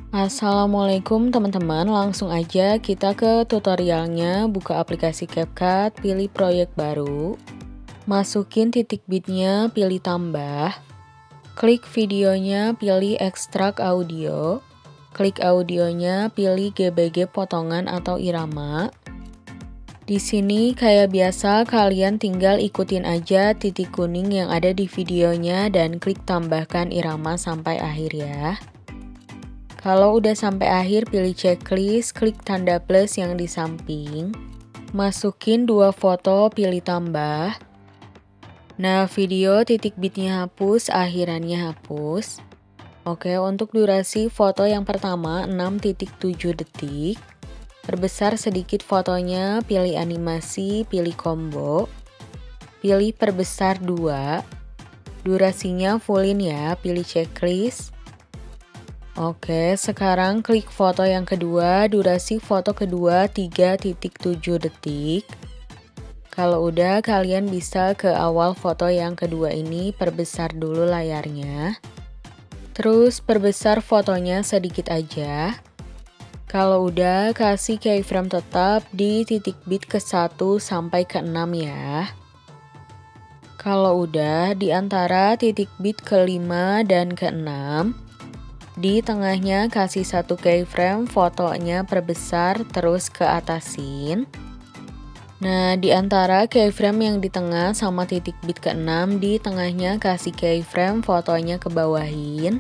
Assalamualaikum teman-teman, langsung aja kita ke tutorialnya. Buka aplikasi CapCut, pilih proyek baru, masukin titik bitnya, pilih tambah, klik videonya, pilih ekstrak audio, klik audionya, pilih GBG potongan atau irama. Di sini kayak biasa kalian tinggal ikutin aja titik kuning yang ada di videonya dan klik tambahkan irama sampai akhir ya. Kalau udah sampai akhir, pilih checklist, klik tanda plus yang di samping, masukin 2 foto, pilih tambah. Nah, video titik bitnya hapus, akhirannya hapus. Oke, untuk durasi foto yang pertama 6.7 detik. Perbesar sedikit fotonya, pilih animasi, pilih combo, pilih perbesar 2. Durasinya fullin ya, pilih checklist. Oke, sekarang klik foto yang kedua, durasi foto kedua 3.7 detik. Kalau udah, kalian bisa ke awal foto yang kedua ini, perbesar dulu layarnya. Terus perbesar fotonya sedikit aja. Kalau udah, kasih keyframe tetap di titik bit ke-1 sampai ke-6 ya. Kalau udah, di antara titik bit ke-5 dan ke-6, di tengahnya kasih 1 keyframe, fotonya perbesar terus ke atasin. Nah, di antara keyframe yang di tengah sama titik bit ke-6, di tengahnya kasih keyframe, fotonya ke bawahin.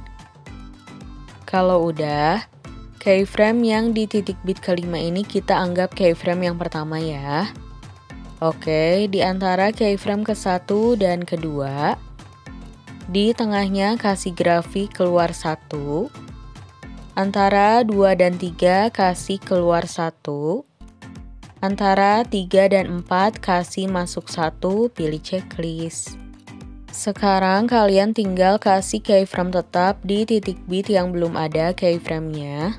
Kalau udah, keyframe yang di titik bit ke-5 ini kita anggap keyframe yang pertama ya. Oke, di antara keyframe ke-1 dan kedua, di tengahnya kasih grafik keluar 1. Antara 2 dan 3 kasih keluar 1. Antara 3 dan 4 kasih masuk 1, pilih checklist. Sekarang kalian tinggal kasih keyframe tetap di titik bit yang belum ada keyframe-nya.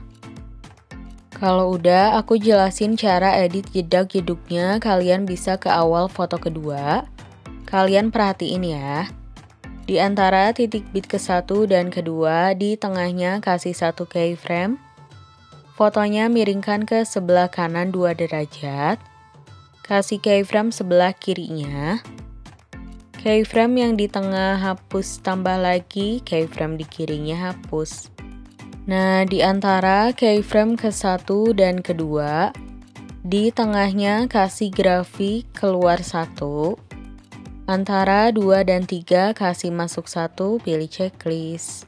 Kalau udah, aku jelasin cara edit jedak-jeduknya. Kalian bisa ke awal foto kedua. Kalian perhatiin ya. Di antara titik bit ke-1 dan kedua, di tengahnya kasih 1 keyframe. Fotonya miringkan ke sebelah kanan 2 derajat. Kasih keyframe sebelah kirinya. Keyframe yang di tengah hapus, tambah lagi keyframe di kirinya hapus. Nah, di antara keyframe ke-1 dan kedua, di tengahnya kasih grafik keluar 1. Antara 2 dan 3 kasih masuk 1, pilih checklist.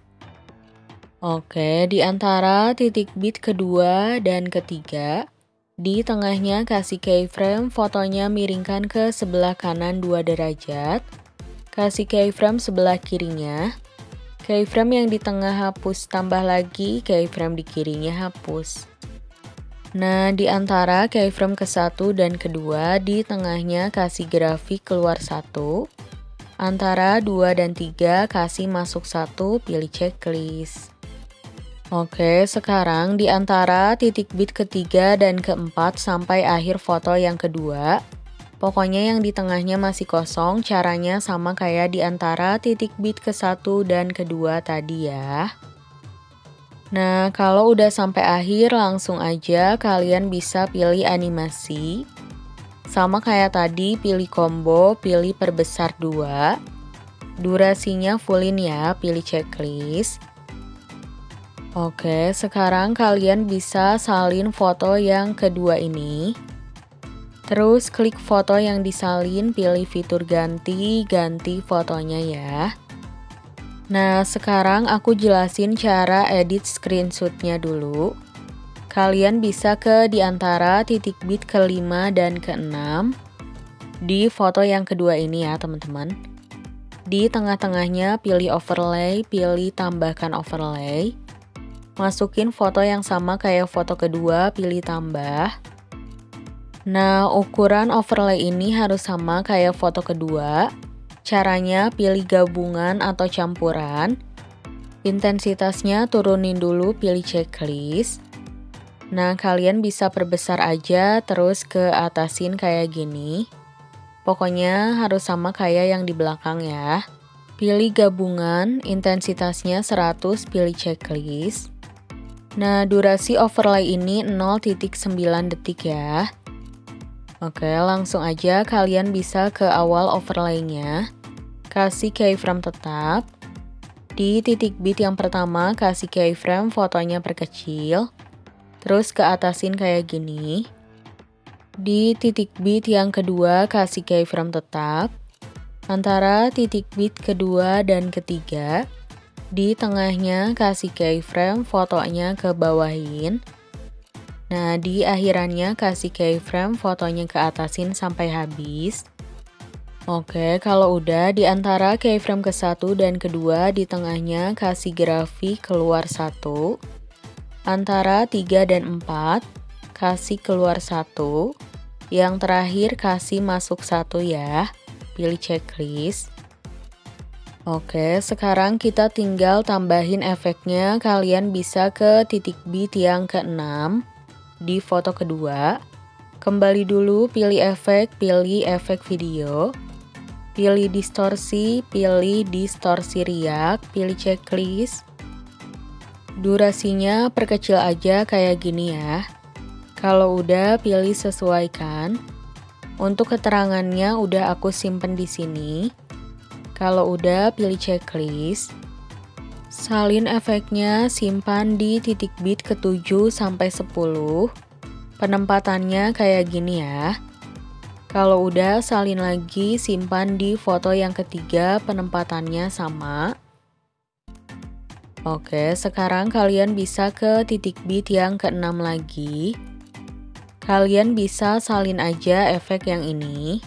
Oke, di antara titik bit kedua dan ketiga, di tengahnya kasih keyframe, fotonya miringkan ke sebelah kanan 2 derajat. Kasih keyframe sebelah kirinya. Keyframe yang di tengah hapus, tambah lagi keyframe di kirinya hapus. Nah, di antara keyframe ke-1 dan kedua, di tengahnya kasih grafik keluar 1. Antara 2 dan 3 kasih masuk 1, pilih checklist. Oke, sekarang di antara titik bit ketiga dan keempat sampai akhir foto yang kedua, pokoknya yang di tengahnya masih kosong, caranya sama kayak di antara titik bit ke-1 dan kedua tadi ya. Nah, kalau udah sampai akhir, langsung aja kalian bisa pilih animasi. Sama kayak tadi, pilih combo, pilih perbesar 2. Durasinya fullin ya, pilih checklist. Oke, sekarang kalian bisa salin foto yang kedua ini. Terus klik foto yang disalin, pilih fitur ganti fotonya ya. Nah, sekarang aku jelasin cara edit screenshotnya dulu. Kalian bisa ke di antara titik bit ke-5 dan ke-6. Di foto yang kedua ini ya teman-teman. Di tengah-tengahnya pilih overlay, pilih tambahkan overlay. Masukin foto yang sama kayak foto kedua, pilih tambah. Nah, ukuran overlay ini harus sama kayak foto kedua. Caranya pilih gabungan atau campuran. Intensitasnya turunin dulu, pilih checklist. Nah, kalian bisa perbesar aja terus ke atasin kayak gini. Pokoknya harus sama kayak yang di belakang ya. Pilih gabungan, intensitasnya 100, pilih checklist. Nah, durasi overlay ini 0,9 detik ya. Oke, langsung aja kalian bisa ke awal overlaynya. Kasih keyframe tetap. Di titik bit yang pertama kasih keyframe fotonya perkecil. Terus ke atasin kayak gini. Di titik bit yang kedua kasih keyframe tetap. Antara titik bit kedua dan ketiga. Di tengahnya kasih keyframe fotonya ke bawahin. Nah, di akhirannya kasih keyframe fotonya ke atasin sampai habis. Oke, kalau udah di antara keyframe ke-1 dan kedua di tengahnya kasih grafik keluar 1. Antara 3 dan 4 kasih keluar 1. Yang terakhir kasih masuk 1 ya. Pilih checklist. Oke, sekarang kita tinggal tambahin efeknya. Kalian bisa ke titik bit yang ke-6 di foto kedua. Kembali dulu, pilih efek video. Pilih distorsi riak, pilih checklist. Durasinya perkecil aja kayak gini ya. Kalau udah, pilih sesuaikan. Untuk keterangannya udah aku simpen di sini. Kalau udah, pilih checklist. Salin efeknya simpan di titik bit ke-7 sampai 10. Penempatannya kayak gini ya. Kalau udah, salin lagi, simpan di foto yang ketiga, penempatannya sama. Oke, sekarang kalian bisa ke titik bit yang ke-6 lagi. Kalian bisa salin aja efek yang ini.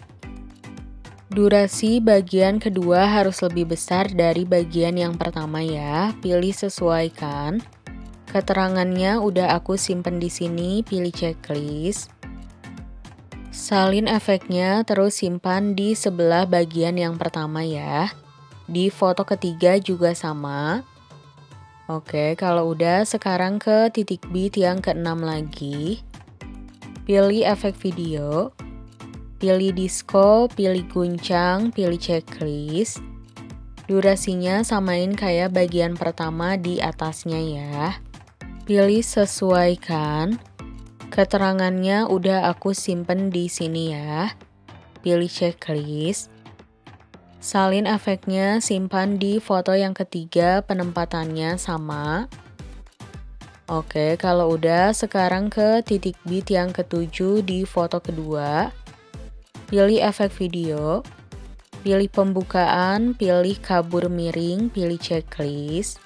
Durasi bagian kedua harus lebih besar dari bagian yang pertama ya. Pilih sesuaikan. Keterangannya udah aku simpen di sini, pilih checklist. Salin efeknya terus simpan di sebelah bagian yang pertama ya. Di foto ketiga juga sama. Oke, kalau udah sekarang ke titik bit yang ke-6 lagi. Pilih efek video. Pilih disco, pilih guncang, pilih checklist. Durasinya samain kayak bagian pertama di atasnya ya. Pilih sesuaikan. Keterangannya udah aku simpen di sini ya. Pilih checklist. Salin efeknya simpan di foto yang ketiga, penempatannya sama. Oke, kalau udah sekarang ke titik bit yang ke-7 di foto kedua. Pilih efek video, pilih pembukaan, pilih kabur miring, pilih checklist.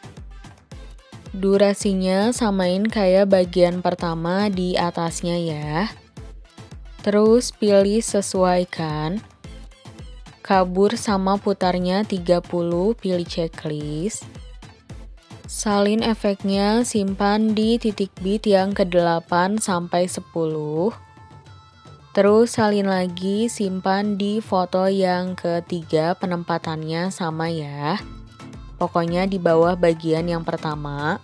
Durasinya samain kayak bagian pertama di atasnya ya. Terus pilih sesuaikan. Kabur sama putarnya 30, pilih checklist. Salin efeknya simpan di titik bit yang ke-8 sampai 10. Terus salin lagi, simpan di foto yang ketiga, penempatannya sama ya. Pokoknya di bawah bagian yang pertama.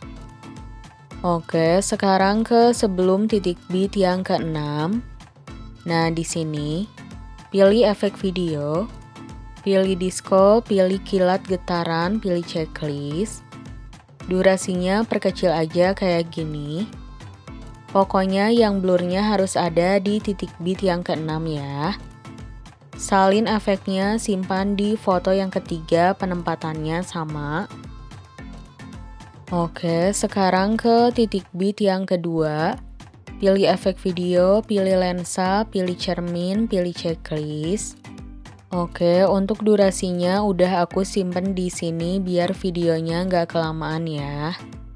Oke, sekarang ke sebelum titik bit yang ke-6. Nah, di sini pilih efek video, pilih disco, pilih kilat getaran, pilih checklist. Durasinya perkecil aja kayak gini. Pokoknya yang blurnya harus ada di titik bit yang ke-6 ya. Salin efeknya simpan di foto yang ketiga, penempatannya sama. Oke, sekarang ke titik bit yang kedua. Pilih efek video, pilih lensa, pilih cermin, pilih checklist. Oke, untuk durasinya udah aku simpen di sini biar videonya nggak kelamaan ya.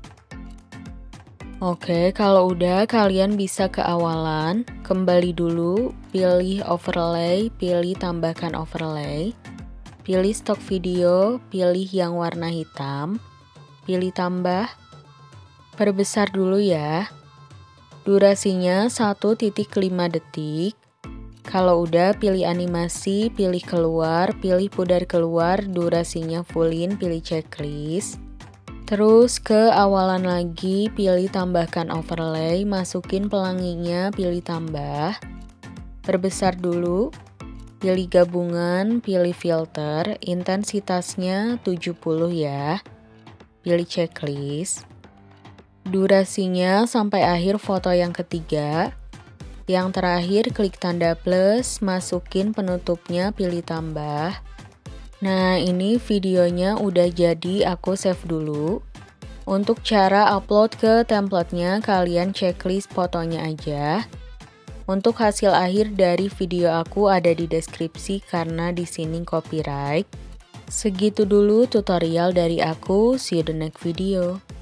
Oke, kalau udah kalian bisa ke awalan, kembali dulu, pilih overlay, pilih tambahkan overlay, pilih stok video, pilih yang warna hitam, pilih tambah, perbesar dulu ya. Durasinya 1,5 detik. Kalau udah pilih animasi, pilih keluar, pilih pudar keluar, durasinya fullin, pilih checklist. Terus ke awalan lagi, pilih tambahkan overlay, masukin pelanginya, pilih tambah. Perbesar dulu, pilih gabungan, pilih filter, intensitasnya 70 ya. Pilih checklist. Durasinya sampai akhir foto yang ketiga. Yang terakhir klik tanda plus, masukin penutupnya, pilih tambah. Nah, ini videonya udah jadi, aku save dulu. Untuk cara upload ke templatenya, kalian checklist fotonya aja. Untuk hasil akhir dari video aku ada di deskripsi karena di sini copyright. Segitu dulu tutorial dari aku, see you the next video.